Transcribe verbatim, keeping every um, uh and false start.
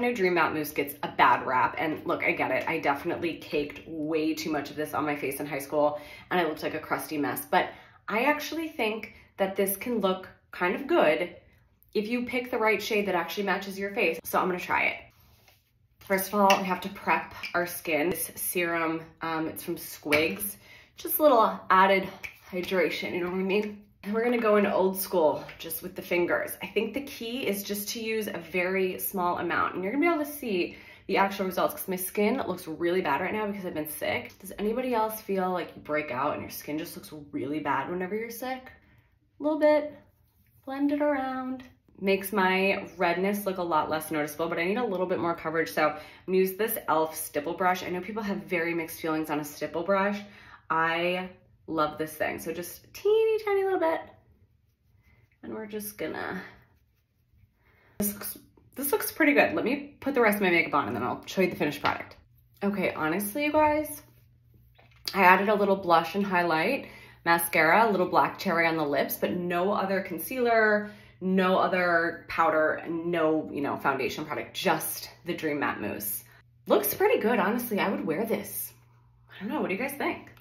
know Dream Matte Mousse gets a bad rap, and look, I get it. I definitely caked way too much of this on my face in high school and I looked like a crusty mess, but I actually think that this can look kind of good if you pick the right shade that actually matches your face. So I'm gonna try it. First of all, we have to prep our skin. This serum, um, it's from Squigs. Just a little added hydration, you know what I mean? And we're gonna go into old school, just with the fingers. I think the key is just to use a very small amount, and you're gonna be able to see the actual results, because my skin looks really bad right now because I've been sick. Does anybody else feel like you break out and your skin just looks really bad whenever you're sick? A little bit, blend it around. Makes my redness look a lot less noticeable, but I need a little bit more coverage. So I'm gonna use this e l f stipple brush. I know people have very mixed feelings on a stipple brush. I love this thing. So just teeny tiny little bit. And we're just gonna, this looks, this looks pretty good. Let me put the rest of my makeup on and then I'll show you the finished product. Okay, honestly, you guys, I added a little blush and highlight, mascara, a little black cherry on the lips, but no other concealer, no other powder, no, you know, foundation product, just the Dream Matte Mousse. Looks pretty good, honestly. I would wear this. I don't know, what do you guys think?